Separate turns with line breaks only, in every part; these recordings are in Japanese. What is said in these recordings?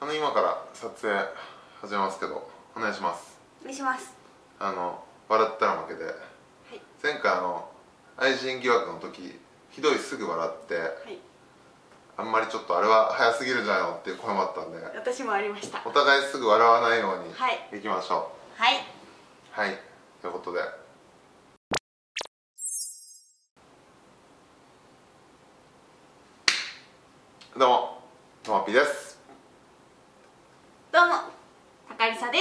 今から撮影始めますけど、お願いします。
お願いします。
笑ったら負けで、はい、前回愛人疑惑の時ひどいすぐ笑って、はい、あんまりちょっとあれは早すぎるじゃんよっていう声もあったんで、
私もありました。
お互いすぐ笑わないようにいきましょう。
はい
はい、ということでどうもとまぴーです。
どうもたかりさです。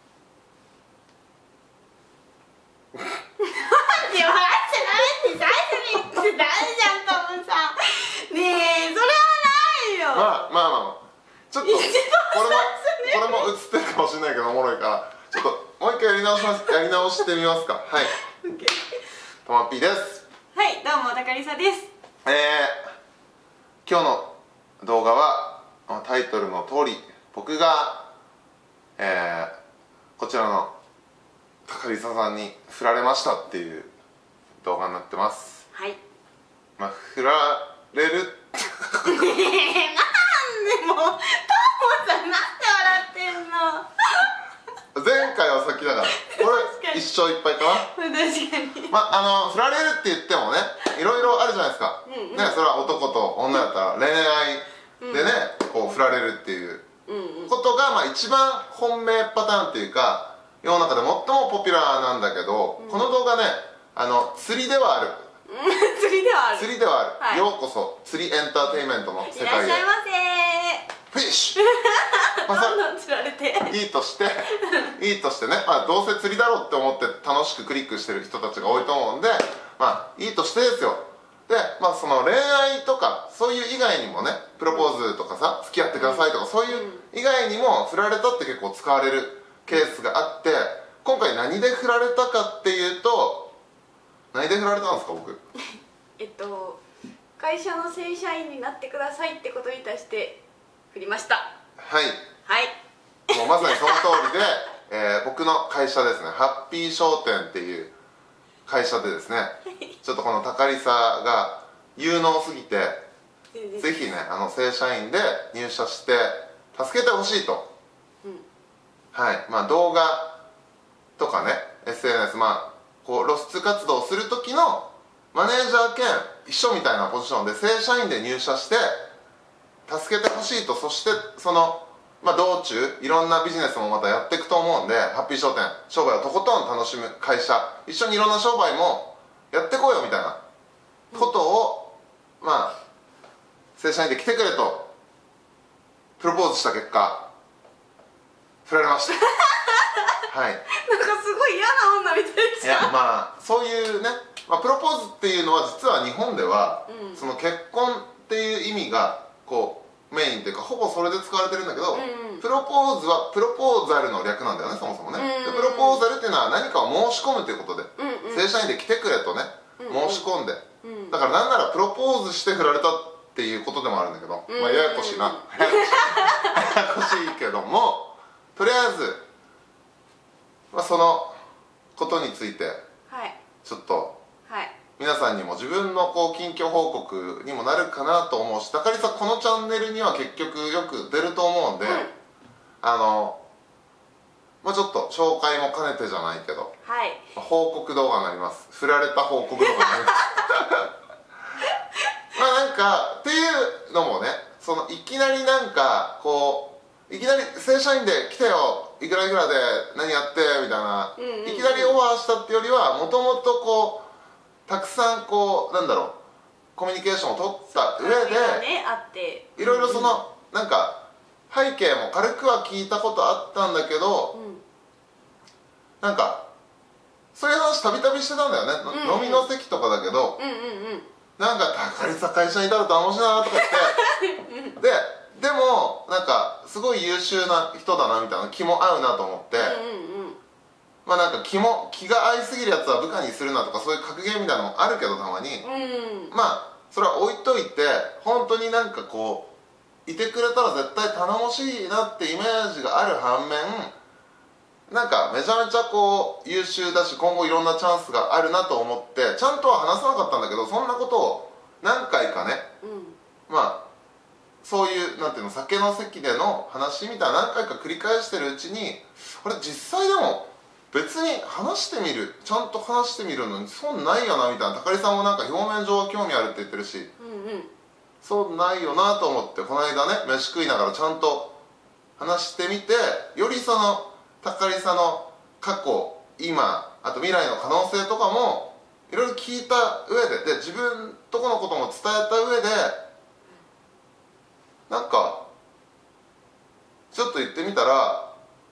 なんで笑っちゃダメって最初に言ってダメじゃん、トムさん。ねえ、それはないよ。
まあちょっとこれも映ってるかもしれないけどおもろいから、ちょっともう一回やり直してみますか。はい、とまぴーです。
はい、どうもたかりさです。
今日の動画はタイトルの通り、僕が、こちらのたかりささんに振られましたっていう動画になってます。
はい。
まあ振られる
なんでもうトモさんなんで笑ってんの。
前回は先だからこれ一生いっぱいかな。
確かに。
振られるって言ってもね、いろいろあるじゃないですか。ね、それは男と女だったら恋愛でね、こう振られるっていうことが一番本命パターンっていうか、世の中で最もポピュラーなんだけど、この動画ね、釣りではある。釣りではある、はい、ようこそ釣りエンターテインメントの世界へ。いらっしゃいま
せ。
フィッシュ
どんどん釣られて
いいとしてね、どうせ釣りだろうって思って楽しくクリックしてる人たちが多いと思うんで、いいとしてですよ。で、その恋愛とかそういう以外にもね、プロポーズとかさ、付き合ってくださいとか、そういう以外にも振られたって結構使われるケースがあって、今回何で振られたかっていうと、何で振られたんですか、僕。
会社の正社員になってくださいってことに対して振りました。
はいもうまさにその通りで、僕の会社ですね、ハッピー商店っていう会社でですね、ちょっとこのたかりさが有能すぎて、ぜひね正社員で入社して助けてほしいと、はい、動画とかね SNS、こう露出活動をする時のマネージャー兼秘書みたいなポジションで正社員で入社して助けてほしいと。そしてその道中いろんなビジネスもまたやっていくと思うんで、ハッピー商店商売をとことん楽しむ会社、一緒にいろんな商売もやってこいよみたいなことを、正社員で来てくれとプロポーズした結果振られましたはい。
なんかすごい嫌な女みたいじゃん。
いやそういうね、プロポーズっていうのは実は日本では、その結婚っていう意味がこうメインっていうかほぼそれで使われてるんだけど、プロポーズはプロポーザルの略なんだよね、そもそもね。でプロポーザルっていうのは何かを申し込むということで、正社員で来てくれとね申し込んで、だからなんならプロポーズして振られたっていうことでもあるんだけど、ややこしいなややこしいけども、とりあえずそのことについてちょっと皆さんにも自分の近況報告にもなるかなと思うし、たかりさんこのチャンネルには結局よく出ると思うんで、ちょっと紹介も兼ねてじゃないけど、報告動画になります。振られた報告動画になりますなんかっていうのもね、いきなりいきなり正社員で来てよ、いくらいくらで何やってみたいな、いきなりオファーしたってよりは、もともとたくさんコミュニケーションを取った上で、いろいろなんか背景も軽くは聞いたことあったんだけど、なんかそういう話たびたびしてたんだよね、飲みの席とかだけど、なんかたかりさ会社にいたら楽しいなとか言ってでもなんかすごい優秀な人だなみたいな、気も合うなと思って、なんか気が合いすぎるやつは部下にするなとか、そういう格言みたいなのもあるけど、たまにそれは置いといて、本当になんかいてくれたら絶対頼もしいなってイメージがある反面、なんかめちゃめちゃ優秀だし、今後いろんなチャンスがあるなと思ってちゃんとは話さなかったんだけど、そんなことを何回かね、 そういうなんていうの、酒の席での話みたいな何回か繰り返してるうちに、あれ実際でも別に話してみる、ちゃんと話してみるのに損ないよなみたいな。高利さんもなんか表面上は興味あるって言ってるし、損ないよなと思って、この間ね飯食いながらちゃんと話してみて、よりその高利さんの過去、今、あと未来の可能性とかもいろいろ聞いた上で、自分とこのことも伝えた上で、なんかちょっと言ってみたら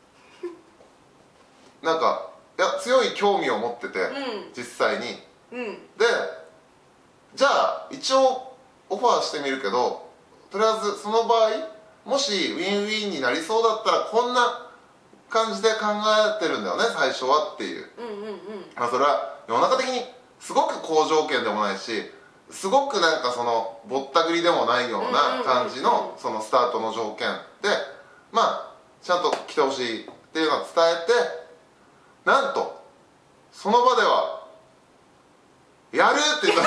なんかいや強い興味を持ってて、実際に、でじゃあ一応オファーしてみるけど、とりあえずその場合もしウィンウィンになりそうだったらこんな感じで考えてるんだよね最初はっていう、まあそれは世の中的にすごく好条件でもないし、すごくなんかそのぼったくりでもないような感じのそのスタートの条件で、まあちゃんと来てほしいっていうのを伝えて、なんとその場ではやるって言ったんです。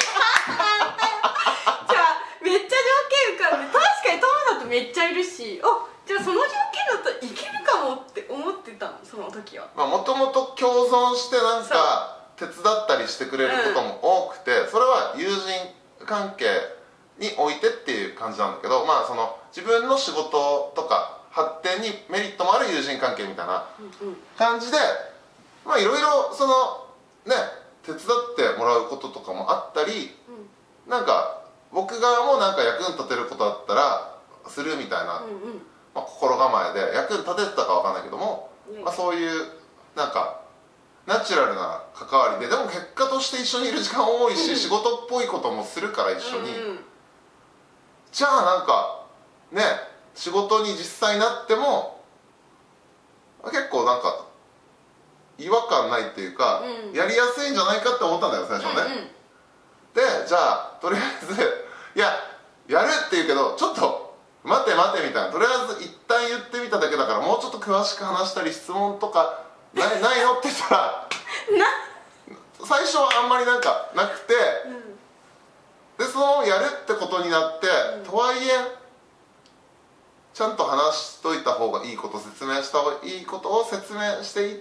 じゃあめっちゃ条件浮かんで、確かに友だとめっちゃいるし、あ、じゃあその条件だったらいけるかもって思ってたの、その時は。
もともと共存してなんか手伝ったりしてくれることも多くて、それは友人関係においてっていう感じなんだけど、まあその自分の仕事とか発展にメリットもある友人関係みたいな感じで、まあいろいろそのね手伝ってもらうこととかもあったり、なんか僕側もなんか役に立てることだったらするみたいな、まあ、心構えで役に立ててたかわかんないけども、まあ、そういうなんかナチュラルな関わりで、でも結果として一緒にいる時間多いし、仕事っぽいこともするから一緒に、じゃあなんかね仕事に実際になっても結構なんか違和感ないっていうか、やりやすいんじゃないかって思ったんだよ最初ね、でじゃあとりあえずいややるって言うけどちょっと待て待てみたいな、とりあえず一旦言ってみただけだからもうちょっと詳しく話したり質問とかないのって言ったら最初はあんまりなんかなくて、でそのやるってことになって、とはいえちゃんと話しといた方がいいこと、説明した方がいいことを説明していって、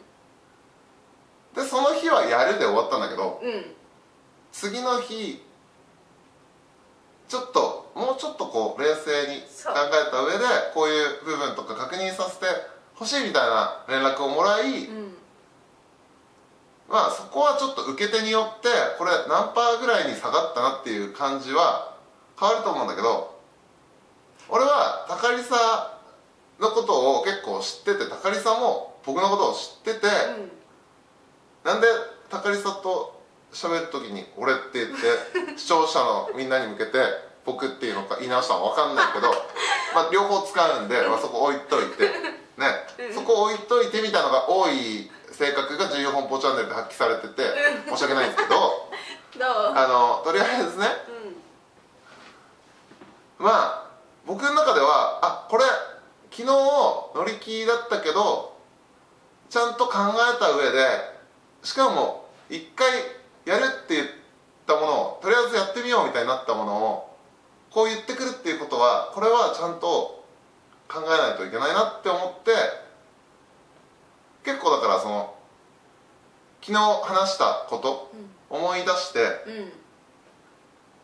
でその日はやるで終わったんだけど、次の日ちょっともうちょっとこう冷静に考えた上でこういう部分とか確認させてほしいみたいな連絡をもらい、まあそこはちょっと受け手によってこれ何パーぐらいに下がったなっていう感じは変わると思うんだけど、俺は高利さのことを結構知ってて、高利さんも僕のことを知ってて、なんで高利さんと喋る時に「俺」って言って視聴者のみんなに向けて「僕」っていうのか言い直したの分かんないけど、まあ両方使うんで、まあ、そこ置いといてね、そこ置いといてみたいなのが多い性格が重要本舗チャンネルで発揮されてて申し訳ないんですけどとりあえずね、まあ僕の中ではこれ昨日乗り気だったけどちゃんと考えた上で、しかも一回やるって言ったものをとりあえずやってみようみたいになったものをこう言ってくるっていうことは、これはちゃんと考えないといけないなって思って、結構だからその昨日話したこと思い出して、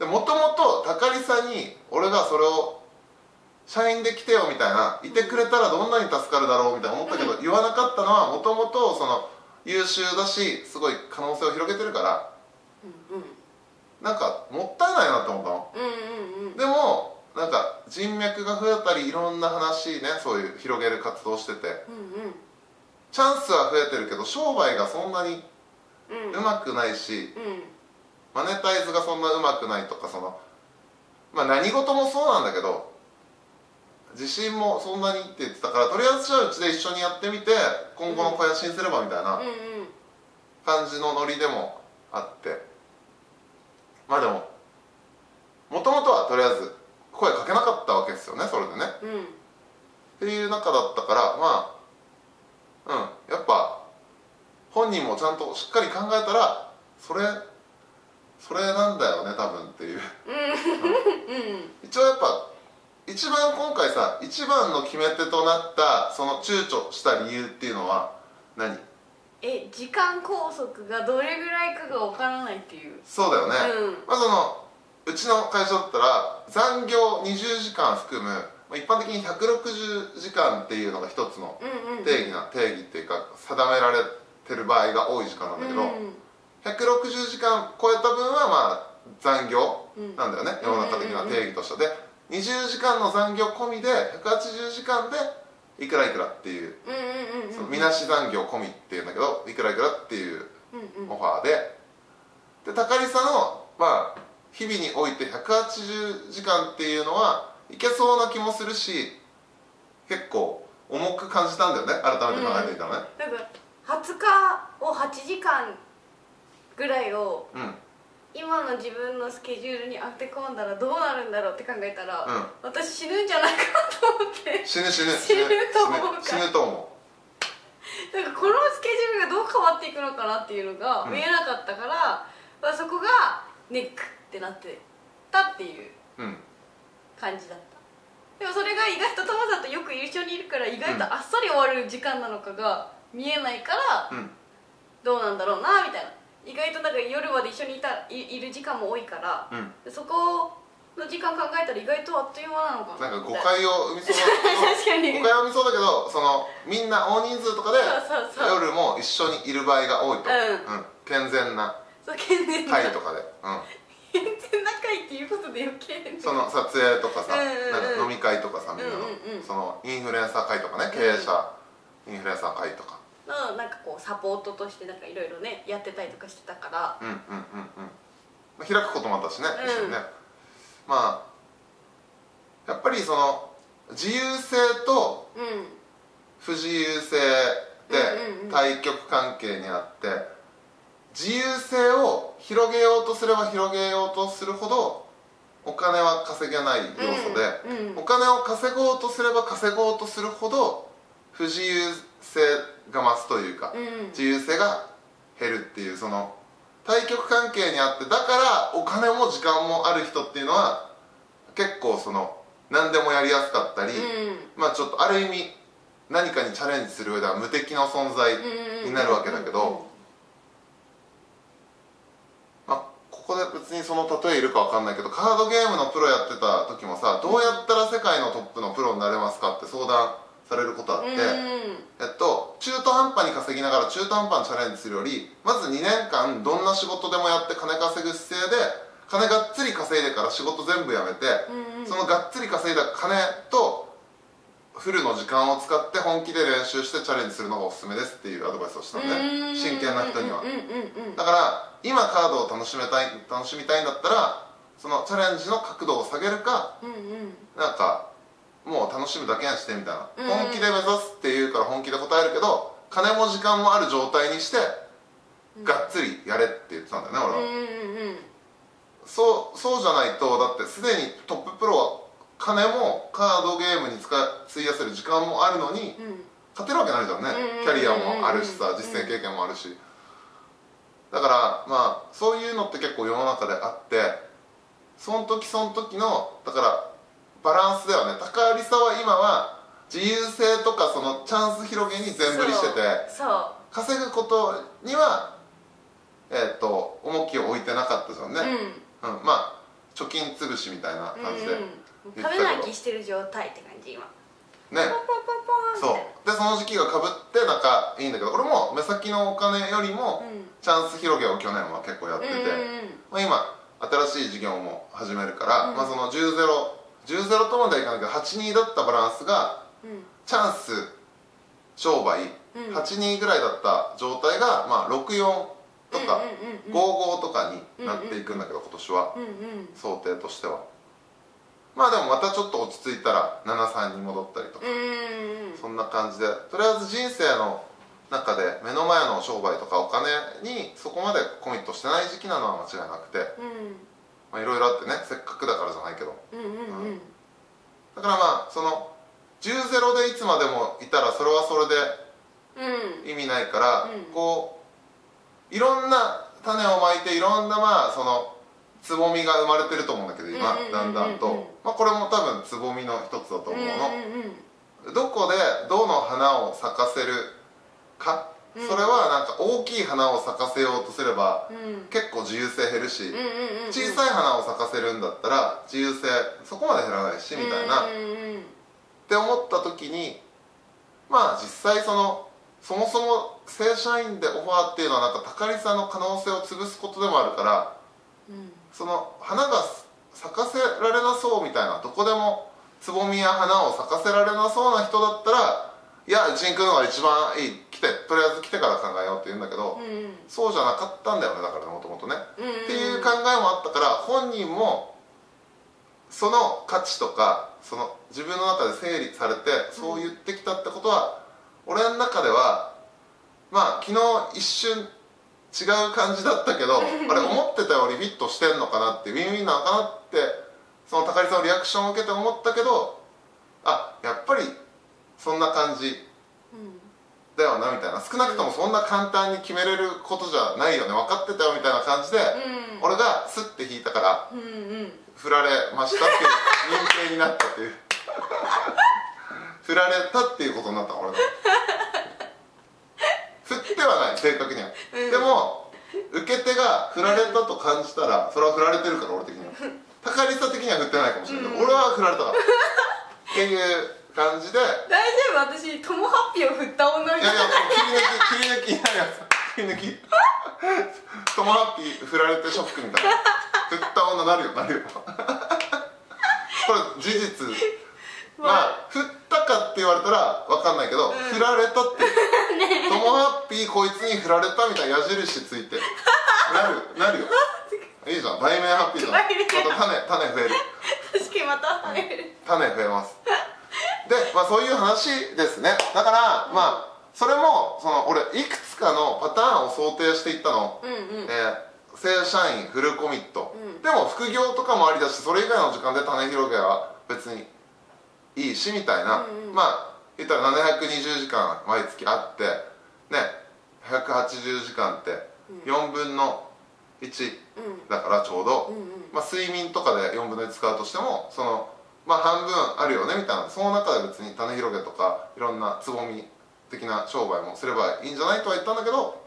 もともと高利さんに俺がそれを社員で来てよみたいな、いてくれたらどんなに助かるだろうみたいな思ったけど、言わなかったのはもともとその優秀だしすごい可能性を広げてるから、なんかもったいないなって思ったの。でもなんか人脈が増えたりいろんな話ね、そういう広げる活動してて、チャンスは増えてるけど商売がそんなにうまくないし、マネタイズがそんなうまくないとか、そのまあ何事もそうなんだけど自信もそんなにって言ってたから、とりあえずじゃあうちで一緒にやってみて今後の肥やしにすればみたいな感じのノリでもあって、まあでももともとはとりあえず声かけなかったわけですよね、それでね、っていう中だったから、まあやっぱ本人もちゃんとしっかり考えたらそれそれなんだよね多分っていう
うん
一応やっぱ一番今回さ一番の決め手となったその躊躇した理由っていうのは何？
時間拘束がどれぐらいかがわからないっていう。
そうだよね、まあうちの会社だったら残業20時間含む、一般的に160時間っていうのが一つの定義っていうか定められてる場合が多い時間なんだけど、160時間超えた分はまあ残業なんだよね、世の中的な定義としてで、20時間の残業込みで180時間でいくらいくらっていう、そのみなし残業込みっていうんだけどいくらいくらっていうオファーで高利差のまあ日々において180時間っていうのはいけそうな気もするし、結構重く感じたんだよね改めて考えてみたらね、
なんか20日を8時間ぐらいを、今の自分のスケジュールに当て込んだらどうなるんだろうって考えたら、私死ぬんじゃないかと思って。死ぬと思うなんかこのスケジュールがどう変わっていくのかなっていうのが見えなかったから、そこがネックってなってたっていう感じだった。でもそれが意外とトマさんとよく一緒にいるから意外とあっさり終わる時間なのかが見えないから、どうなんだろうなみたいな。意外となんか夜まで一緒にいる時間も多いから、そこの時間考えたら意外とあっという間なのかな。
なんか誤解を生みそうだけど誤解を生みそうだけど、そのみんな大人数とかで夜も一緒にいる場合が多いと、健全な会とかで、
健全な会っていうことで余計
その撮影とかさ、なんか飲み会とかさ、みんなのそのインフルエンサー会とかね、経営者インフルエンサー会とか
のなんかこうサポートとしてなんかいろいろねやってたりとかしてたから、
開くこともあったしね、一緒にね。まあやっぱりその自由性と不自由性で対極関係にあって、自由性を広げようとすれば広げようとするほどお金は稼げない要素で、お金を稼ごうとすれば稼ごうとするほど不自由性が増すというか、自由性が減るっていう、その対極関係にあって、だからお金も時間もある人っていうのは結構その何でもやりやすかったり、まあちょっとある意味何かにチャレンジする上では無敵の存在になるわけだけど、まあここで別にその例えいるか分かんないけど、カードゲームのプロやってた時もさ、どうやったら世界のトップのプロになれますかって相談されることあって、中途半端に稼ぎながら中途半端にチャレンジするより、まず2年間どんな仕事でもやって金稼ぐ姿勢で、金がっつり稼いでから仕事全部やめて、そのがっつり稼いだ金とフルの時間を使って本気で練習してチャレンジするのがおすすめですっていうアドバイスをしたのね、真剣な人には。だから今カードを楽しみたいんだったら、そのチャレンジの角度を下げるか、なんかもう楽しむだけにしてみたいな、本気で目指すっていうから本気で答えるけど、金も時間もある状態にしてがっつりやれって言ってたんだよね、俺は。そうじゃないと、だってすでにトッププロは金もカードゲームに費やせる時間もあるのに、勝てるわけないじゃんね。キャリアもあるしさ、実践経験もあるし。だからまあそういうのって結構世の中であって、その時その時のだからバランスだよね。高利差は今は自由性とかそのチャンス広げに全振りしてて、稼ぐことには重きを置いてなかったじゃんね。まあ貯金潰しみたいな感じで
食べなきしてる状態って感じ今
ね。そうでその時期がかぶってなんかいいんだけど、俺も目先のお金よりもチャンス広げを去年は結構やってて、今新しい事業も始めるから、まあその10-0とまではいかないけど8-2だったバランスが、チャンス商売8-2ぐらいだった状態が、まあ6-4とか5-5とかになっていくんだけど、今年は想定としては。まあでもまたちょっと落ち着いたら7-3に戻ったりとか、そんな感じで、とりあえず人生の中で目の前の商売とかお金にそこまでコミットしてない時期なのは間違いなくて、いろいろあってね、せっかくだからじゃないけど、だからまあその10-0でいつまでもいたらそれはそれで意味ないから、こういろんな種をまいていろんなそのつぼみが生まれてると思うんだけど今だんだんと、これも多分つぼみの一つだと思うの。どこでどの花を咲かせるか、それはなんか大きい花を咲かせようとすれば結構自由性減るし、小さい花を咲かせるんだったら自由性そこまで減らないしみたいなって思った時に、実際そもそも正社員でオファーっていうのはなんか高利さの可能性を潰すことでもあるから、その花が咲かせられなそうみたいな、どこでもつぼみや花を咲かせられなそうな人だったら、いやうちに来るのが一番いい、とりあえず来てから考えようって言うんだけど、そうじゃなかったんだよね、だからもともとね、っていう考えもあったから、本人もその価値とかその自分の中で整理されてそう言ってきたってことは、俺の中では昨日一瞬違う感じだったけどあれ思ってたよりフィットしてんのかなって、ウィンウィンなのかなってその高利さんのリアクションを受けて思ったけど、やっぱりそんな感じだよなみたいな、少なくともそんな簡単に決めれることじゃないよね、分かってたよみたいな感じで、俺がスッて引いたから振られましたっていう認定になったっていう振られたっていうことになった俺が振ってはない正確には、でも受け手が振られたと感じたらそれは振られてるから、俺的には高利さ的には振ってないかもしれないけど、俺は振られたからっていう感じで。
大丈夫、私トモハッピーを振った女みたいな。
いや切り抜きになるやつ、切り抜きトモハッピー振られてショックみたいな、振った女なるよこれ事実振ったかって言われたら分かんないけど、振られたってトモハッピーこいつに振られたみたいな矢印ついてなるよいいじゃん、売名ハッピーじゃん、また種増える、
確かにまた増える、
種増えますで、そういう話ですね。だからそれも俺いくつかのパターンを想定していったの。正社員フルコミット、でも副業とかもありだし、それ以外の時間で種広げは別にいいしみたいな、言ったら720時間毎月あってね、180時間って4分の1だからちょうど、睡眠とかで4分の1使うとしても半分あるよねみたいな、その中で別に種広げとかいろんなつぼみ的な商売もすればいいんじゃないとは言ったんだけど、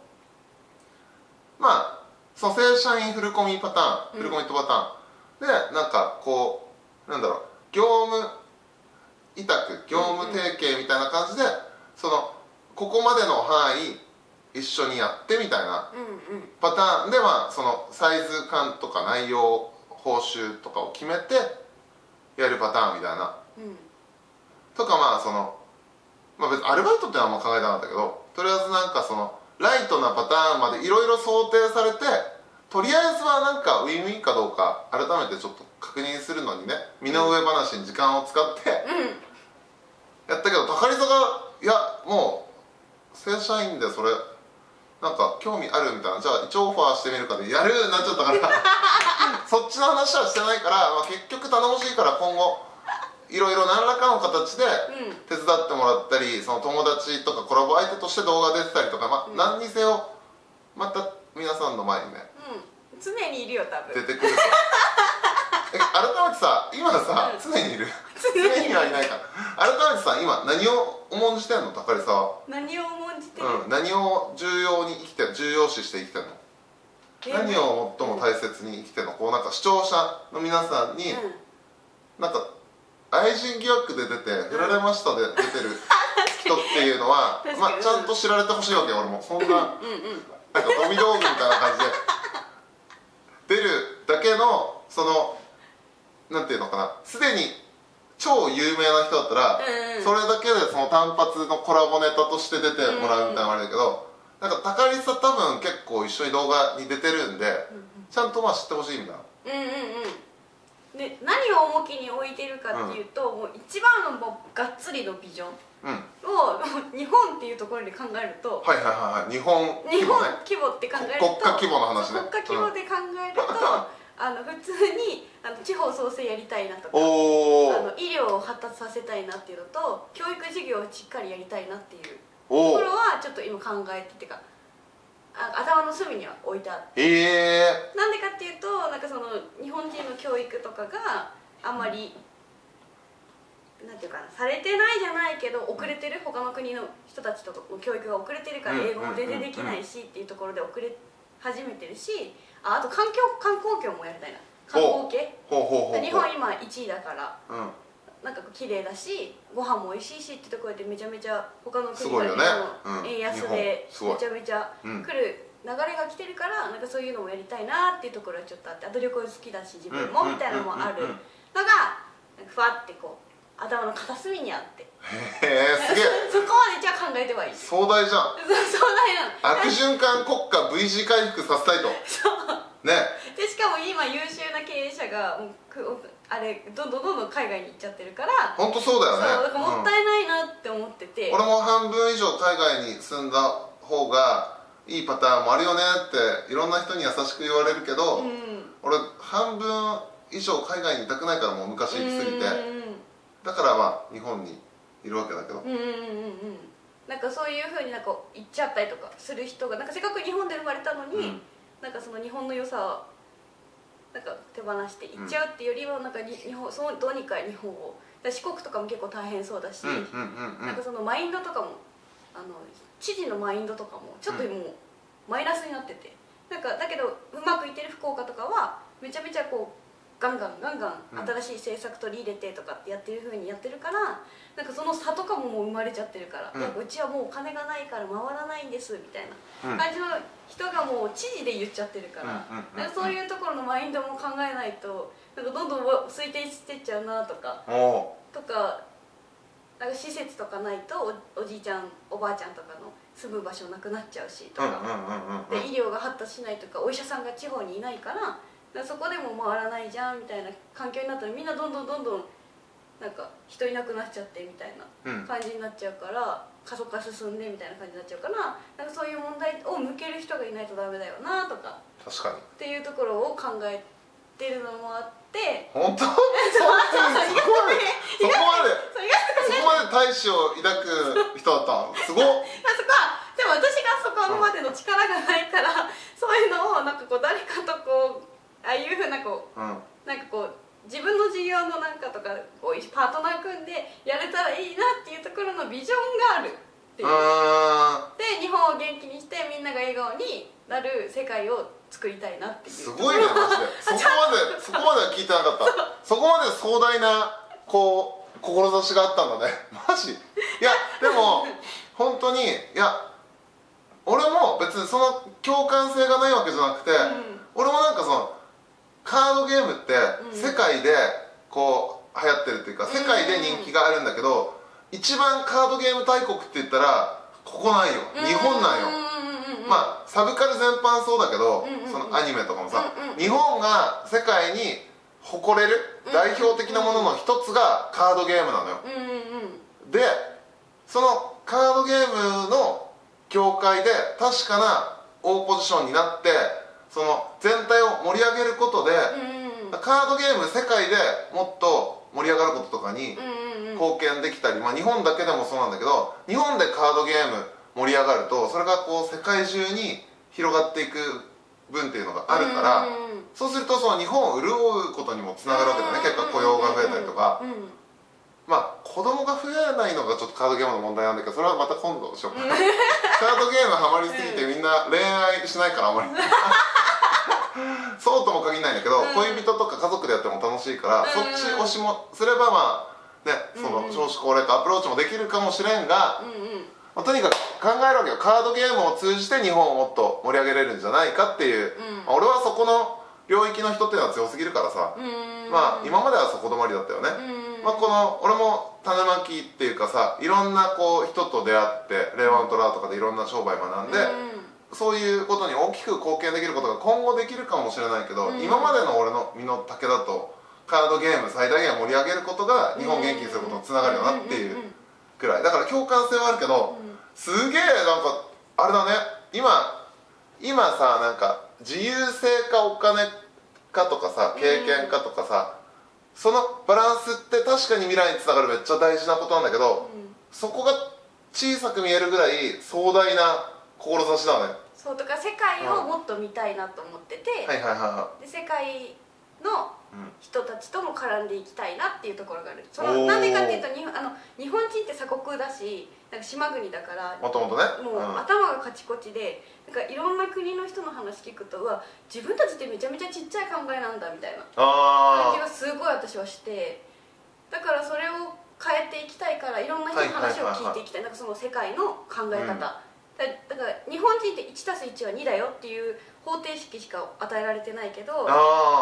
その正社員フルコミパターン、フルコミットパターンでなんか業務委託、業務提携みたいな感じでここまでの範囲一緒にやってみたいなパターンでそのサイズ感とか内容報酬とかを決めてやるパターンみたいな、とか別にアルバイトってのはあんま考えてなかったけど、とりあえずなんかライトなパターンまでいろいろ想定されて、とりあえずはなんかウィンウィンかどうか改めてちょっと確認するのにね、身の上話に時間を使ってやったけど、高利さがいやもう正社員でそれなんか興味あるみたいな、じゃあ一応オファーしてみるかでやるになっちゃったからそっちの話はしてないから、結局頼もしいから今後いろいろ何らかの形で手伝ってもらったり、その友達とかコラボ相手として動画出てたりとか、何にせよまた皆さんの前にね、
常にいるよ多分
出てくる改めてさ、今さ、常にいる常にはいないから、改めてさ、今何を重んじてんの、高利さは。
何を重んじてる、
何を重要に生きてる、重要視して生きてるの、何を最も大切に生きてるの。なんか視聴者の皆さんに、なんか愛人疑惑で出て振られましたで出てる人っていうのはちゃんと知られてほしいわけよ。俺もそんななんかゴミ道具みたいな感じで出るだけのなんていうのかな、すでに超有名な人だったら、それだけで単発のコラボネタとして出てもらうみたいなのあるけど、なんか高利さ多分結構一緒に動画に出てるんで、ちゃんと知ってほしいみたいな。
で何を重きに置いてるかっていうと、もう一番のがっつりのビジョンを、日本っていうところで考えると、
日本規模ね、
規模って考えると、
国家規模の話ね、
国家規模で考えると普通に地方創生やりたいなとか、医療を発達させたいなっていうのと、教育事業をしっかりやりたいなっていうところはちょっと今考えててか、 頭の隅には置いてあって、なんでかっていうとなんかその日本人の教育とかがあんまりなんていうかなされてないじゃないけど遅れてる、他の国の人たちとの教育が遅れてるから英語も全然できないしっていうところで遅れ始めてるし、あと観光業もやりたいな、観光系。日本今1位だから、なんか綺麗だしご飯も美味しいしってところでめちゃめちゃ他の国からの円安でめちゃめちゃ来る流れが来てるから、なんかそういうのもやりたいなっていうところはちょっとあって、あと旅行好きだし自分もみたいなのもあるのがふわってこう頭の片隅にあって、
へえすげえ
そこまでじゃあ考えてはいい、
壮大じゃん。
壮大なの。
悪循環国家 V 字回復させたいと。
そう
ね
でしかも今優秀な経営者があれどんどん海外に行っちゃってるから、
本当そうだよね。
そうだからもったいないなって思ってて、
俺も半分以上海外に住んだ方がいいパターンもあるよねっていろんな人に優しく言われるけど、俺半分以上海外にいたくないから、もう昔行きすぎて、だからまあ日本にいるわけだけど、
なんかそういうふうになんか行っちゃったりとかする人がなんかせっかく日本で生まれたのに、なんかその日本の良さをなんか手放して行っちゃうっていうよりは、なんか日本そのどうにか日本を、四国とかも結構大変そうだし、なんかそのマインドとかも知事のマインドとかもちょっともうマイナスになってて、なんかだけどうまくいってる福岡とかはめちゃめちゃこうガンガン新しい政策取り入れてとかってやってる風にやってるから、なんかその差とかももう生まれちゃってるから、うちはもうお金がないから回らないんですみたいな感じの人がもう知事で言っちゃってるから、なんかそういうところのマインドも考えないとなんかどんどん推定してっちゃうなとかなんか施設とかないと おじいちゃんおばあちゃんとかの住む場所なくなっちゃうしとかで、医療が発達しないとかお医者さんが地方にいないからそこでも回らないじゃんみたいな環境になったら、みんなどんどんなんか人いなくなっちゃってみたいな感じになっちゃうから、過疎化進んでみたいな感じになっちゃうから、なんかそういう問題を向ける人がいないとダメだよなとか、
確かに
っていうところを考えてるのもあって、
本当そこまで大志を抱く人だったのすごっ
そこはでも私がそこまでの力がないから、そういうのをなんかこう誰かとこうああいうふうなこう、なんかこう自分の事業のなんかとかこうパートナー組んでやれたらいいなっていうところのビジョンがあるっていうで、日本を元気にしてみんなが笑顔になる世界を作りたいなっていう。
すごいねマジでそこまでは聞いてなかったそこまで壮大なこう志があったんだねマジ。いやでも本当に俺も別にその共感性がないわけじゃなくて、俺もなんかそのカードゲームって世界でこう流行ってるっていうか、世界で人気があるんだけど、一番カードゲーム大国って言ったらここなんよ、日本なんよ。まあサブカル全般そうだけど、そのアニメとかもさ、日本が世界に誇れる代表的なものの一つがカードゲームなのよ。でそのカードゲームの業界で確かな大ポジションになって、その全体を盛り上げることで、カードゲーム世界でもっと盛り上がることとかに貢献できたり、まあ日本だけでもそうなんだけど、日本でカードゲーム盛り上がるとそれがこう世界中に広がっていく分っていうのがあるから、そうするとその日本を潤うことにもつながるわけだね。結果雇用が増えたりとか、まあ子供が増えないのがちょっとカードゲームの問題なんだけど、それはまた今度しようかなカードゲームハマりすぎてみんな恋愛しないからあんまりそうとも限らないんだけど、恋人とか家族でやっても楽しいから、そっち推しもすればまあね、その少子高齢化アプローチもできるかもしれんが、まあ、とにかく考えるわけよ。カードゲームを通じて日本をもっと盛り上げれるんじゃないかっていう、まあ、俺はそこの領域の人っていうのは強すぎるからさ、まあ今まではそこ止まりだったよね。まあこの俺も種まきっていうかさ、いろんなこう人と出会ってレイワントラーとかでいろんな商売学んで、そういうことに大きく貢献できることが今後できるかもしれないけど、今までの俺の身の丈だとカードゲーム最大限盛り上げることが日本を元気にすることにつながるよなっていうくらいだから共感性はあるけど、すげえなんかあれだね、今さ、なんか自由性かお金かとかさ、経験かとかさ、そのバランスって確かに未来につながるめっちゃ大事なことなんだけど、そこが小さく見えるぐらい壮大な志だね。
そうとか世界をもっと見たいなと思ってて、
はいはいはいは
で世界の人たちとも絡んでいきたいなっていうところがある。そ
おー
のなんでかっていうと日本人って鎖国だし、なんか島国だから
い。もともとね。
もう頭がカチコチで、なんかいろんな国の人の話聞くと、うわ自分たちってめちゃめちゃちっちゃい考えなんだみたいな感じがすごい私はして、だからそれを変えていきたいからいろんな人の話を聞いていきたい。なんかその世界の考え方、だから日本人って 1+1 は2だよっていう方程式しか与えられてないけど、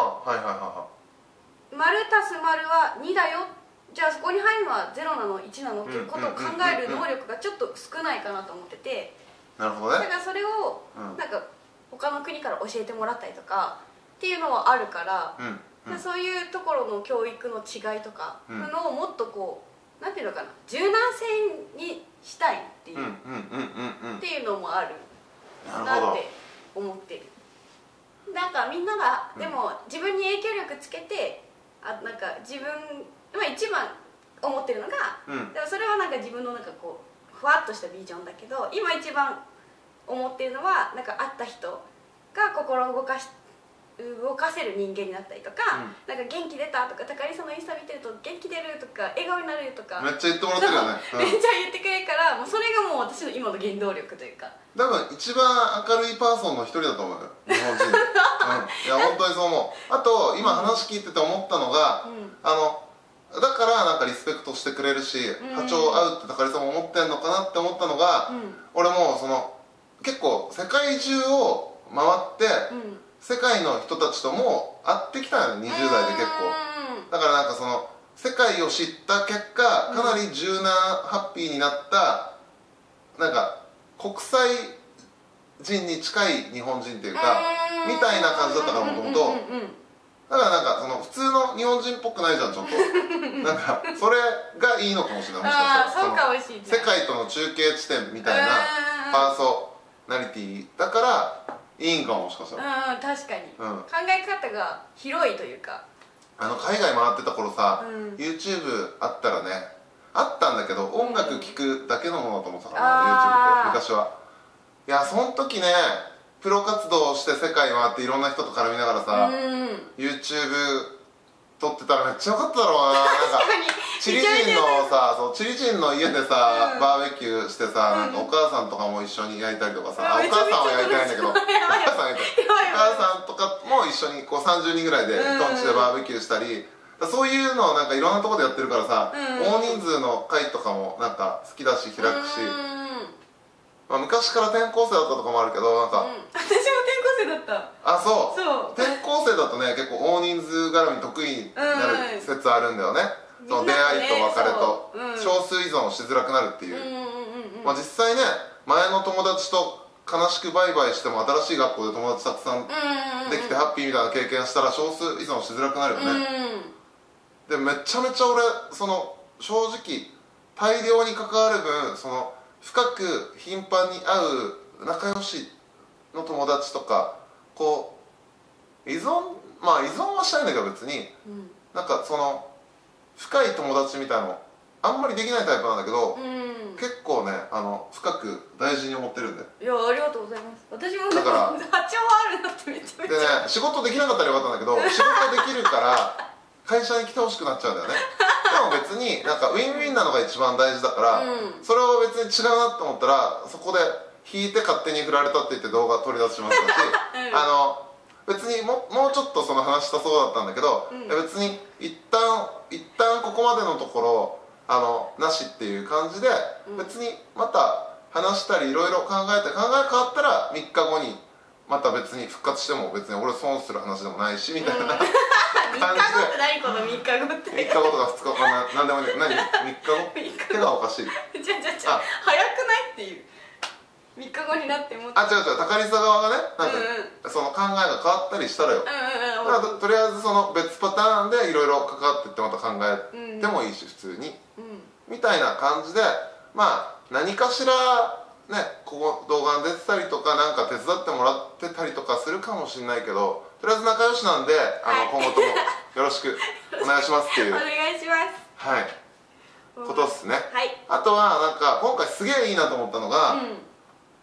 丸足す丸は2だよ、じゃあそこに入るのは0なの1なのっていうことを考える能力がちょっと少ないかなと思ってて、
なるほどね。
だからそれをなんか他の国から教えてもらったりとかっていうのはあるから、そういうところの教育の違いとかのをもっとこうなんていうのかな、柔軟性にしたいっていうのもあるなって思ってる。なんかみんながでも自分に影響力つけて、なんか自分一番思ってるのが、でもそれはなんか自分のなんかこうふわっとしたビジョンだけど、今一番思ってるのはなんか会った人が心を動かせる人間になったりとか、なんか元気出たとか、高木さんのインスタ見てると元気出るとか笑顔になるとか
めっちゃ言ってもらってるよね。
めっちゃ言ってくれるから、もうそれがもう私の今の原動力というか、
多分一番明るいパーソンの一人だと思うよ、日本人。いや本当にそう思う。あと今話聞いてて思ったのが、だからなんかリスペクトしてくれるし、波長合うって高木さんも思ってんのかなって思ったのが、俺もその結構世界中を回って、世界の人たちとも会ってきたよね、20代で結構。だからなんかその世界を知った結果、かなり柔軟ハッピーになったなんか国際人に近い日本人っていうかみたいな感じだったから、もともと。だからなんかその普通の日本人っぽくないじゃん、ちょっと。なんかそれがいいのかもしれない、もしかしたら。
そうかもしれない。
世界との中継地点みたいなパーソナリティだからいいんかも、もしかしたら。
確かに、考え方が広いというか。
海外回ってた頃さ、YouTube あったらね、あったんだけど音楽聴くだけのものだと思ってたから、YouTube って昔は。いやその時ね、プロ活動して世界回っていろんな人と絡みながらさ、YouTube 撮ってたらめっちゃよかっただろうな。なんかチリ人のさ、チリ人の家でさ、バーベキューしてさ、なんかお母さんとかも一緒に焼いたりとかさ、お母さんは焼いてないんだけど、お母さんとかも一緒にこう30人ぐらいでトンチでバーベキューしたり、そういうのをなんかいろんなところでやってるからさ、大人数の会とかもなんか好きだし開くし、昔から転校生だったとかもあるけど、なんか
私も転校生だった。
あ、そう転校生だとね、結構大人数絡み得意になる説あるんだよね。その出会いと別れと少数依存しづらくなるっていう。実際ね、前の友達と悲しくバイバイしても新しい学校で友達たくさんできてハッピーみたいな経験したら少数依存しづらくなるよね。でめちゃめちゃ俺その正直大量に関わる分、その深く頻繁に会う仲良しの友達とか、こう依存はしたいんだけど、別になんかその深い友達みたいなのあんまりできないタイプなんだけど、結構ね深く大事に思ってるんで。
いや、ありがとうございます。私も
だから
波長はあるなってめちゃめちゃ。
でね、仕事できなかったらよかったんだけど、仕事できるから会社に来てほしくなっちゃうんだよね。でも別になんかウィンウィンなのが一番大事だから、それを別に違うなと思ったらそこで引いて勝手に振られたって言って動画取り出しましたし、別にもうちょっとその話したそうだったんだけど、別に一旦ここまでのところなしっていう感じで、別にまた話したりいろいろ考え変わったら3日後にまた別に復活しても別に俺損する話でもないしみたいな感じで。
3日後って何、この3日後って。
3日後とか2日後なんでもいい。何3日後手がおかしい。
じゃ早くないっていう。3日後になっても
違う高梨側がね、なんかその考えが変わったりしたらよ。だからとりあえずその別パターンでいろいろ関わっていってまた考えてもいいし、普通にみたいな感じで、何かしらね、ここ動画に出てたりとかなんか手伝ってもらってたりとかするかもしれないけど、とりあえず仲良しなんで今後ともよろしくお願いしますっていう
お願いします。
はいことっすね。あとはなんか今回すげえいいなと思ったのが、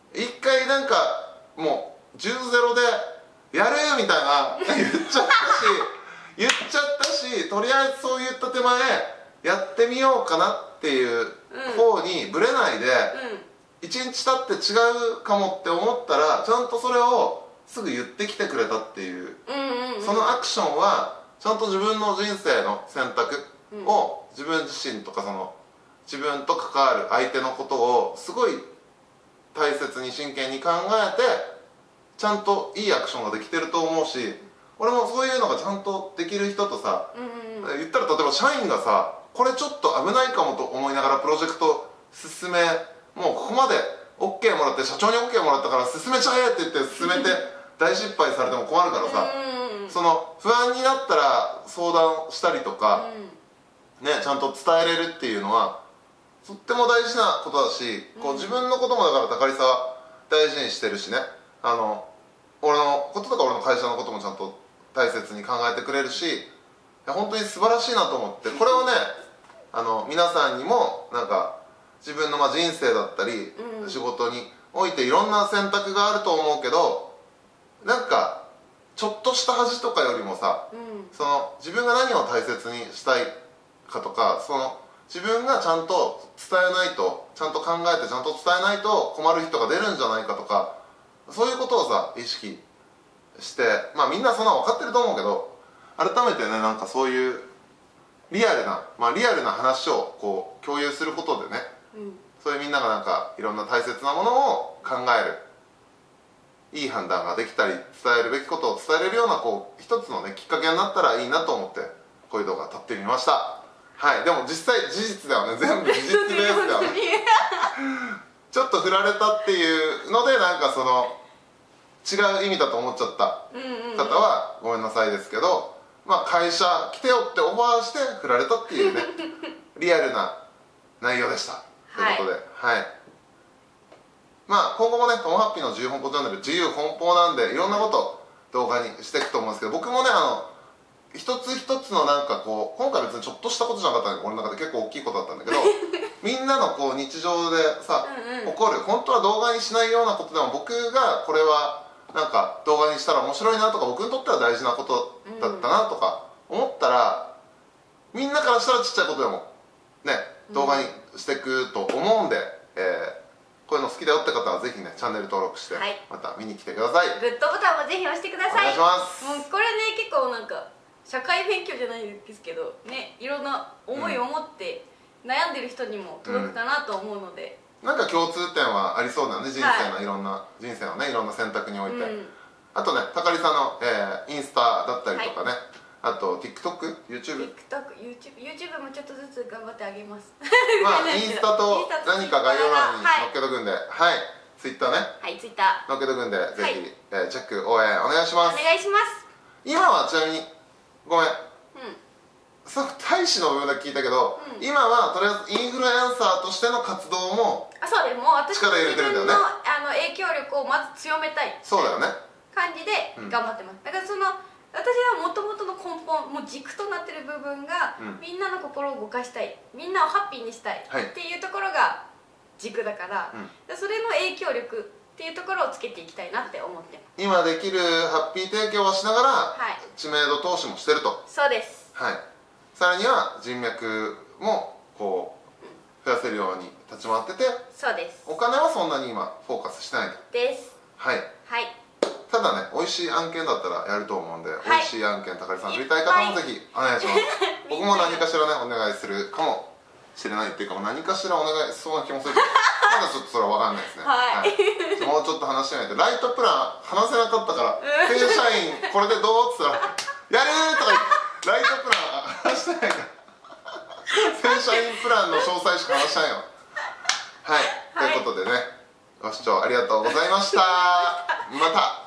一回なんかもう10-0でやるみたいな言っちゃったしとりあえずそういった手前やってみようかなっていう方にぶれないで、1日経って違うかもって思ったらちゃんとそれをすぐ言ってきてくれたっていう、そのアクションはちゃんと自分の人生の選択を、自分自身とかその自分と関わる相手のことをすごい大切に真剣に考えてちゃんといいアクションができてると思うし、俺もそういうのがちゃんとできる人とさ、言ったら例えば社員がさこれちょっと危ないかもと思いながらプロジェクト進め、もうここまで OK もらって社長に OK もらったから進めちゃえって言って進めて大失敗されても困るからさ、その不安になったら相談したりとか、ね、ちゃんと伝えれるっていうのはとっても大事なことだし、こう自分のこともだから高利さは大事にしてるしね、俺のこととか俺の会社のこともちゃんと大切に考えてくれるし、いや本当に素晴らしいなと思って、これをね皆さんにもなんか自分の人生だったり、仕事においていろんな選択があると思うけど、なんかちょっとした恥とかよりもさ、その自分が何を大切にしたいかとか、その自分がちゃんと伝えないと、ちゃんと考えてちゃんと伝えないと困る人が出るんじゃないかとか、そういうことをさ意識して、みんなそんな分かってると思うけど、改めてねなんかそういうリアルな話をこう共有することでね、そういうみんながなんかいろんな大切なものを考える、いい判断ができたり、伝えるべきことを伝えれるようなこう一つのねきっかけになったらいいなと思ってこういう動画撮ってみました。はい、でも実際事実ではね、全部事実ベースではねちょっと振られたっていうのでなんかその違う意味だと思っちゃった方はごめんなさいですけど、会社来てよってオファーして振られたっていうねリアルな内容でしたということで、はい、今後もねともハッピーの自由奔放チャンネル自由奔放なんでいろんなこと動画にしていくと思うんですけど、僕もね一つ一つのなんかこう今回別にちょっとしたことじゃなかったんで俺の中で結構大きいことだったんだけどみんなのこう日常でさ起こる本当は動画にしないようなことでも僕がこれはなんか動画にしたら面白いなとか僕にとっては大事なことだったなとか思ったら、みんなからしたらちっちゃいことでもね動画にしていくと思うんで、こういうの好きだよって方はぜひねチャンネル登録してまた見に来てください。
グッドボタンもぜひ押してください。
お願いします。
もうこれね結構なんか社会勉強じゃないですけどね、いろんな思いを持って悩んでる人にも届くかなと思うので、
なんか共通点はありそうだよね、人生のいろんな選択において、あとね高利さんの、インスタだったりとかね、あと TikTok、YouTube
もちょっとずつ頑張ってあげます
インスタと何か概要欄に載っけとくんで、はい、Twitter ね、
はい、Twitter
載っけとくんで、ぜひ、チェック応援お願いします。
お願いします。
今はちなみにごめん、大使の部分だけ聞いたけど、今はとりあえずインフルエンサーとしての活動も
そうです、もう私の自分の影響力をまず強めたい
そうだよね
感じで頑張ってます。だからその私はもともとの根本、もう軸となってる部分が、みんなの心を動かしたい、みんなをハッピーにしたいっていうところが軸だから、それの影響力っていうところをつけていきたいなって思ってます。
今できるハッピー提供をしながら、知名度投資もしてると。
そうです。
はい、さらには人脈もこう増やせるように立ち回ってて、
そうです。
お金はそんなに今フォーカスしてないと。
です。
はい、ただね美味しい案件だったらやると思うんで、美味しい案件高利さん取りたい方もぜひお願いします僕も何かしらねお願いするかもしれないっていうか、何かしらお願いしそうな気もするけどまだちょっとそれは分かんないですね。もうちょっと話してみないと。ライトプラン話せなかったから正社員これでどうって言ったら「やる!」とか言ってライトプラン話してないから正社員プランの詳細しか話してないよ。はい、ということでね、ご視聴ありがとうございました。また